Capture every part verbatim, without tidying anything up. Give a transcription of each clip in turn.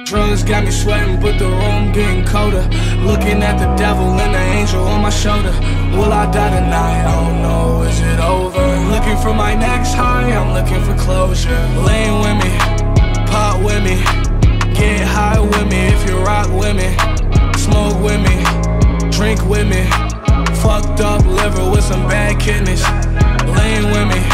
Drugs got me sweating, but the room getting colder. Looking at the devil and the angel on my shoulder. Will I die tonight? I don't know, is it over? Looking for my next high, I'm looking for closure. Lean with me, pop with me, get high with me if you rock with me. Smoke with me, drink with me, fucked up liver with some bad kidneys. Lean with me,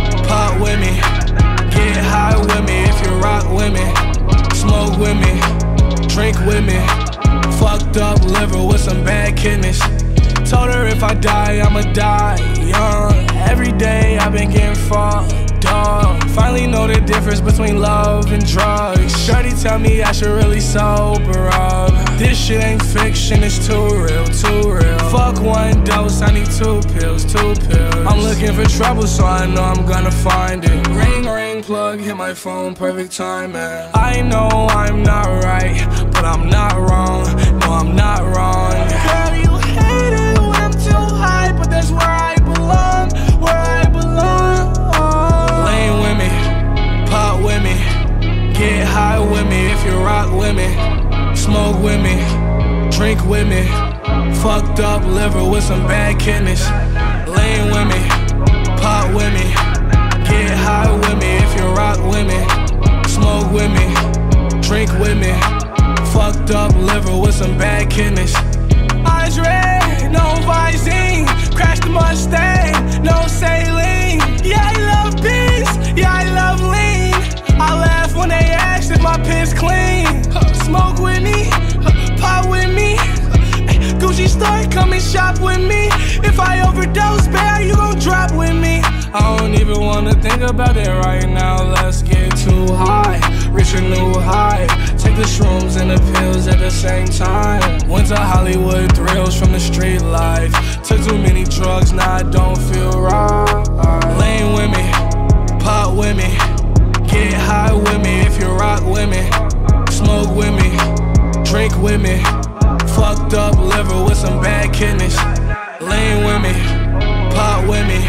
pop with me, get high with me if you rock with me. Smoke with me, drink with me, fucked up liver with some bad kidneys. Told her if I die, I'ma die young. Every day I've been getting fucked up. Finally know the difference between love and drugs. Shorty tell me I should really sober up. This shit ain't fiction, it's too real, too real. Fuck one dose, I need two pills, two pills. I'm looking for trouble, so I know I'm gonna find it. Ring, ring, plug, hit my phone, perfect time, man. I know I'm not right, but I'm not wrong. No, I'm not wrong. Girl, you hate it when I'm too high, but that's where I belong, where I belong. Lean with me, pop with me, get high with me if you rock with me. Smoke with me, drink with me, fucked up liver with some bad kidneys. Lean with me, pop with me, get high with me if you rock with me. Smoke with me, drink with me, fucked up liver with some bad kidneys. Eyes red, no Visine, crashed the Mustang, no saline. Yeah, I love beans, yeah, I love lean. I laugh when they ask if my piss clean. Smoke with me, pop with me, Gucci store, come and shop with me. If I overdose, babe, you gon' drop with me. I don't even wanna think about it right now. Let's get too high, reach a new high. Take the shrooms and the pills at the same time. Went to Hollywood, thrills from the street life. Took too many drugs, now I don't feel right. Lean with me, pop with me, get high with me if you rock with me. Smoke with me, drink with me, fucked up liver with some bad kidneys. Lean with me, pop with me,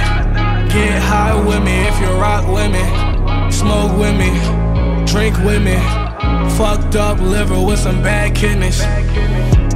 get high with me if you rock with me. Smoke with me, drink with me, fucked up liver with some bad kidneys.